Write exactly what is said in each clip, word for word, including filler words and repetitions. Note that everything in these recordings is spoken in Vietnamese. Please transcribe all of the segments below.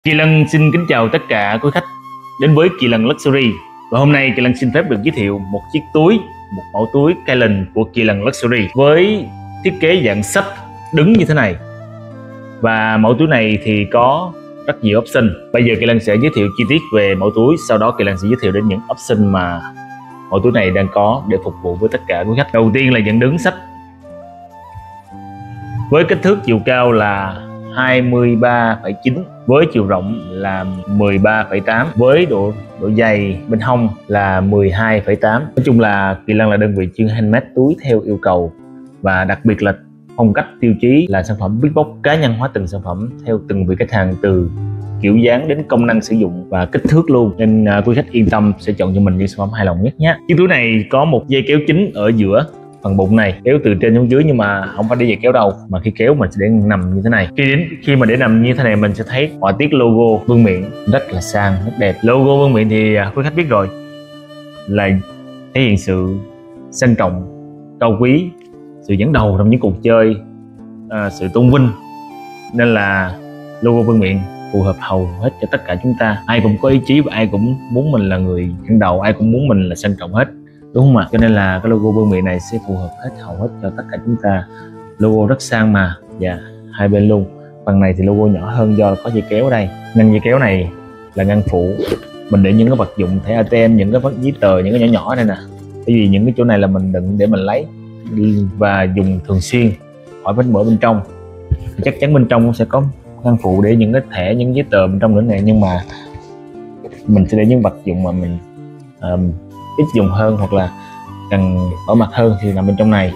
Kỳ Lân xin kính chào tất cả quý khách đến với Kỳ Lân Luxury. Và hôm nay Kỳ Lân xin phép được giới thiệu một chiếc túi, một mẫu túi Kylen của Kỳ Lân Luxury với thiết kế dạng sách đứng như thế này. Và mẫu túi này thì có rất nhiều option. Bây giờ Kỳ Lân sẽ giới thiệu chi tiết về mẫu túi, sau đó Kỳ Lân sẽ giới thiệu đến những option mà mẫu túi này đang có để phục vụ với tất cả quý khách. Đầu tiên là dạng đứng sách với kích thước chiều cao là hai mươi ba phẩy chín, với chiều rộng là mười ba phẩy tám, với độ độ dày bên hông là mười hai phẩy tám. Nói chung là Kỳ Lân là đơn vị chuyên handmade túi theo yêu cầu, và đặc biệt là phong cách tiêu chí là sản phẩm Big Box cá nhân hóa từng sản phẩm theo từng vị khách hàng, từ kiểu dáng đến công năng sử dụng và kích thước luôn, nên uh, quý khách yên tâm sẽ chọn cho mình những sản phẩm hài lòng nhất nhé. Chiếc túi này có một dây kéo chính ở giữa phần bụng này, kéo từ trên xuống dưới, nhưng mà không phải để dây kéo đâu, mà khi kéo mình sẽ để nằm như thế này. Khi đến khi mà để nằm như thế này mình sẽ thấy họa tiết logo vương miện rất là sang, rất đẹp. Logo vương miện thì quý khách biết rồi, là thể hiện sự sang trọng, cao quý, sự dẫn đầu trong những cuộc chơi, à, sự tôn vinh, nên là logo vương miện phù hợp hầu hết cho tất cả chúng ta. Ai cũng có ý chí và ai cũng muốn mình là người dẫn đầu, ai cũng muốn mình là sang trọng hết, đúng không ạ? Cho nên là cái logo vương miện này sẽ phù hợp hết hầu hết cho tất cả chúng ta. Logo rất sang mà, và hai bên luôn. Phần này thì logo nhỏ hơn do có dây kéo ở đây. Ngăn dây kéo này là ngăn phụ, mình để những cái vật dụng thẻ a tê em, những cái giấy tờ, những cái nhỏ nhỏ đây nè. Bởi vì những cái chỗ này là mình đựng để mình lấy và dùng thường xuyên, khỏi phải mở bên trong. Chắc chắn bên trong cũng sẽ có ngăn phụ để những cái thẻ, những giấy tờ bên trong nữa nè, nhưng mà mình sẽ để những vật dụng mà mình um, ít dùng hơn hoặc là cần bảo mật hơn thì nằm bên trong này.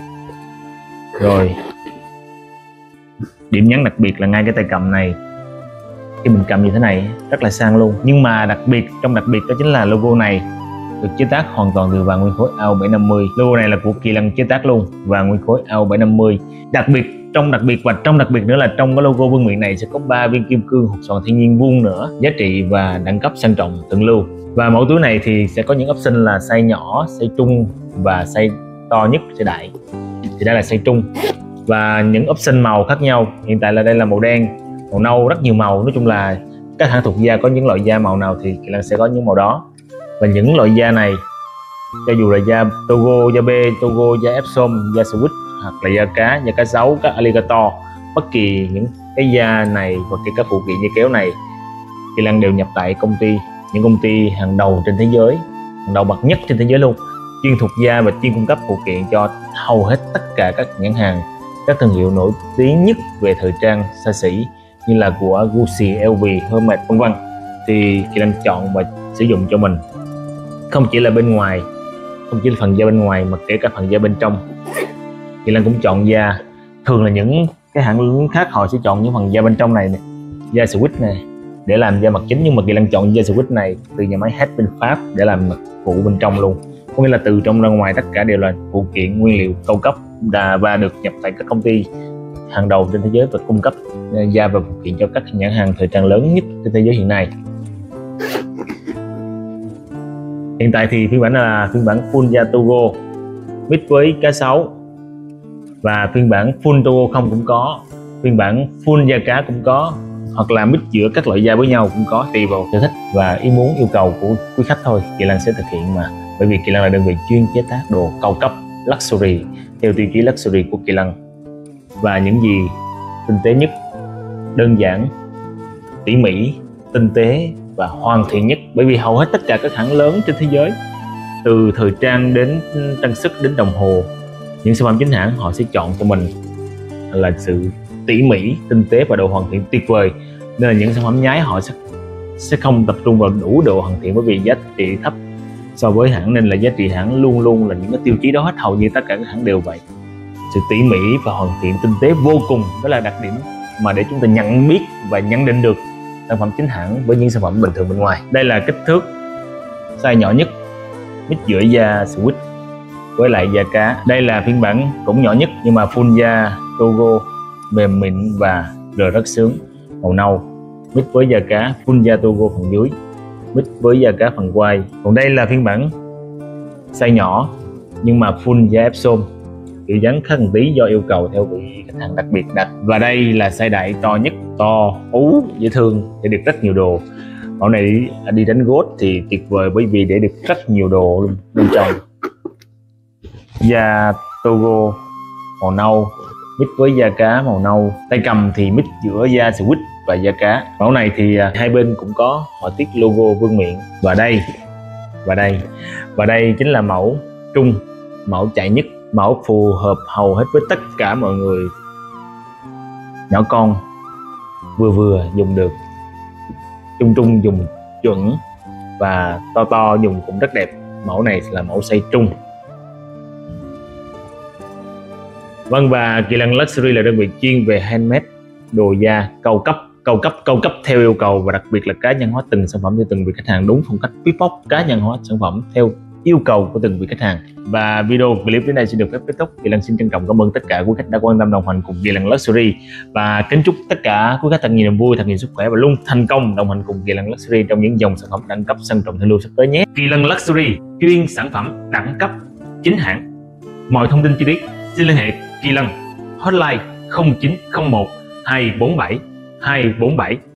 Rồi điểm nhấn đặc biệt là ngay cái tay cầm này, khi mình cầm như thế này rất là sang luôn. Nhưng mà đặc biệt trong đặc biệt đó chính là logo này được chế tác hoàn toàn từ vàng nguyên khối A O bảy năm mươi. Logo này là của Kỳ Lân chế tác luôn, vàng nguyên khối A O bảy năm mươi. Đặc biệt trong đặc biệt và trong đặc biệt nữa là trong cái logo vương miện này sẽ có ba viên kim cương hột xoàn thiên nhiên vuông nữa, giá trị và đẳng cấp sang trọng thượng lưu. Và mẫu túi này thì sẽ có những option là size nhỏ, size trung và size to nhất, size đại. Thì đây là size trung, và những option màu khác nhau. Hiện tại là đây là màu đen, màu nâu, rất nhiều màu. Nói chung là các hãng thuộc da có những loại da màu nào thì Kỳ Lân sẽ có những màu đó. Và những loại da này, cho dù là da Togo, da bê, Togo, da Epsom, da squid, hoặc là da cá, da cá sấu, cá alligator, bất kỳ những cái da này và kể cả phụ kiện dây kéo này, Kỳ Lân đều nhập tại công ty, những công ty hàng đầu trên thế giới, hàng đầu bậc nhất trên thế giới luôn, chuyên thuộc da và chuyên cung cấp phụ kiện cho hầu hết tất cả các nhãn hàng, các thương hiệu nổi tiếng nhất về thời trang xa xỉ như là của Gucci, L V, Hermes, vân vân. Thì Kỳ Lân chọn và sử dụng cho mình, không chỉ là bên ngoài, không chỉ là phần da bên ngoài mà kể cả phần da bên trong. Kỳ Lân cũng chọn da, thường là những cái hãng khác họ sẽ chọn những phần da bên trong này, này da squid này để làm da mặt chính, nhưng mà Kỳ Lân chọn da squid này từ nhà máy hát bên Pháp để làm mặt phụ bên trong luôn. Có nghĩa là từ trong ra ngoài tất cả đều là phụ kiện nguyên liệu cao cấp và được nhập tại các công ty hàng đầu trên thế giới và cung cấp da và phụ kiện cho các nhãn hàng thời trang lớn nhất trên thế giới hiện nay. Hiện tại thì phiên bản là phiên bản full da Togo mix với cá sấu, và phiên bản full Togo không cũng có, phiên bản full da cá cũng có, hoặc là mix giữa các loại da với nhau cũng có, tùy vào sở thích và ý muốn yêu cầu của quý khách thôi. Kỳ Lân sẽ thực hiện mà, bởi vì Kỳ Lân là đơn vị chuyên chế tác đồ cao cấp luxury theo tiêu chí luxury của Kỳ Lân, và những gì tinh tế nhất, đơn giản, tỉ mỉ, tinh tế và hoàn thiện nhất. Bởi vì hầu hết tất cả các hãng lớn trên thế giới, từ thời trang đến trang sức đến đồng hồ, những sản phẩm chính hãng họ sẽ chọn cho mình là sự tỉ mỉ, tinh tế và độ hoàn thiện tuyệt vời. Nên là những sản phẩm nhái họ sẽ sẽ không tập trung vào đủ độ hoàn thiện, bởi vì giá trị thấp so với hãng, nên là giá trị hãng luôn luôn là những cái tiêu chí đó hết. Hầu như tất cả các hãng đều vậy. Sự tỉ mỉ và hoàn thiện tinh tế vô cùng, đó là đặc điểm mà để chúng ta nhận biết và nhận định được sản phẩm chính hãng với những sản phẩm bình thường bên ngoài. Đây là kích thước size nhỏ nhất, mix giữa da squid với lại da cá. Đây là phiên bản cũng nhỏ nhất nhưng mà full da Togo, mềm mịn và rờ rất sướng, màu nâu, mix với da cá, full da Togo phần dưới, mix với da cá phần quai. Còn đây là phiên bản size nhỏ nhưng mà full da Epsom, kiểu dáng khá một tí do yêu cầu theo vị khách hàng đặc biệt đặt. Và đây là size đại to nhất to, ú, dễ thương để được rất nhiều đồ. Mẫu này đi đánh golf thì tuyệt vời bởi vì để được rất nhiều đồ luôn bên trong. Da Togo màu nâu mix với da cá màu nâu, tay cầm thì mix giữa da squid và da cá. Mẫu này thì hai bên cũng có họa tiết logo vương miện. Và đây và đây và đây chính là mẫu trung, mẫu chạy nhất, mẫu phù hợp hầu hết với tất cả mọi người, nhỏ con vừa vừa dùng được, trung trung dùng chuẩn, và to to dùng cũng rất đẹp. Mẫu này là mẫu size trung. Vâng, và Kỳ Lân Luxury là đơn vị chuyên về handmade, đồ da cao cấp, cao cấp, cao cấp theo yêu cầu, và đặc biệt là cá nhân hóa từng sản phẩm cho từng vị khách hàng đúng phong cách Beatbox, cá nhân hóa sản phẩm theo yêu cầu của từng vị khách hàng. Và video clip đến đây sẽ được phép kết thúc. Kỳ Lân xin trân trọng cảm ơn tất cả quý khách đã quan tâm đồng hành cùng Kỳ Lân Luxury, và kính chúc tất cả quý khách thật nhiều niềm vui, thật nhiều sức khỏe và luôn thành công đồng hành cùng Kỳ Lân Luxury trong những dòng sản phẩm đẳng cấp sang trọng thịnh lưu sắp tới nhé. Kỳ Lân Luxury chuyên sản phẩm đẳng cấp chính hãng. Mọi thông tin chi tiết xin liên hệ Kỳ Lân, hotline không chín không một hai bốn bảy hai bốn bảy.